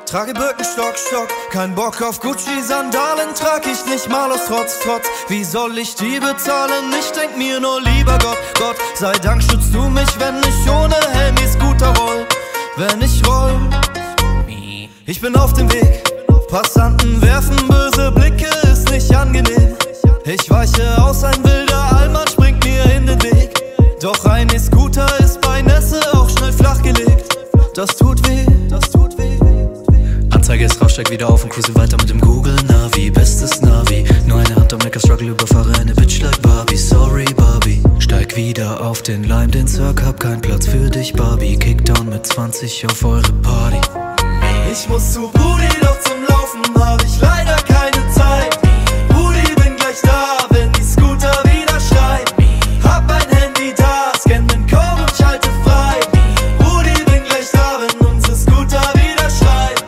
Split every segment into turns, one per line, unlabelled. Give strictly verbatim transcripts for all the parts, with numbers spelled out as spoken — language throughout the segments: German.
Trage Birkenstock, Stock, kein Bock auf Gucci-Sandalen, trag ich nicht mal aus Trotz, Trotz. Wie soll ich die bezahlen? Ich denk mir nur lieber Gott, Gott sei Dank schützt du mich, wenn ich ohne Helm E-Scooter roll. Wenn ich roll, ich bin auf dem Weg. Passanten werfen böse Blicke, ist nicht angenehm. Ich weiche aus, ein wilder Allmann springt mir in den Weg. Doch ein E-Scooter ist bei Nässe auch schnell flachgelegt. Das tut weh, das tut weh.
Anzeige ist raus, steig wieder auf und cruise weiter mit dem Google Navi. Bestes Navi, nur eine Hand am Lenker, struggle, überfahre eine Bitch like Barbie. Sorry Barbie, steig wieder auf den Lime, den Cirque, hab keinen Platz für dich Barbie. Kickdown mit zwanzig auf eure Party.
Ich muss zu Brudi, doch zum Laufen hab ich leider keine Zeit. Brudi, bin gleich da, wenn die Scooter wieder schreien. Hab ein Handy da, scan den Code und schalte frei. Brudi, bin gleich da, wenn unsere Scooter wieder schreien.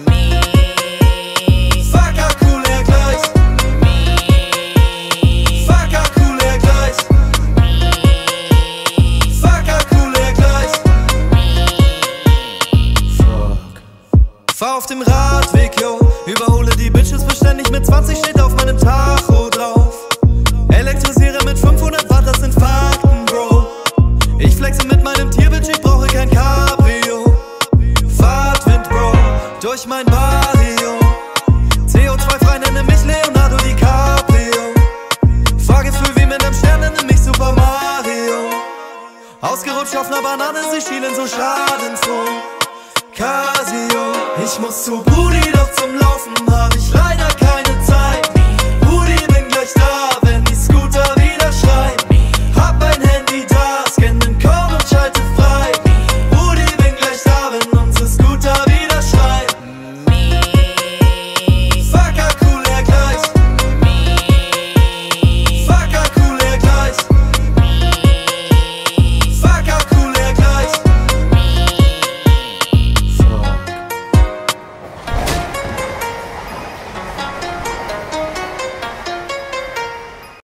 Fucker, cool, er gleich. Fucker, cool, er gleich. Fucker, cool, er gleich. Fuck. Fahr auf dem Radweg, yo, überhole die Bitches beständig, mit zwanzig steht auf meinem Tacho drauf. Elektrisiere mit fünfhundert Watt, das sind Fakten, Bro. Ich flexe mit meinem Tierbild, ich brauche kein Cabrio. Fahrtwind, Bro, durch mein Barrio. C O zwei frei, nenne mich Leonardo DiCaprio. Fahrgefühl wie mit einem Stern, nenne mich Super Mario. Ausgerutscht auf ner Banane, sie schielen so schadenfroh. Casio, ich muss zu Brudi, doch zum Laufen hab ich leider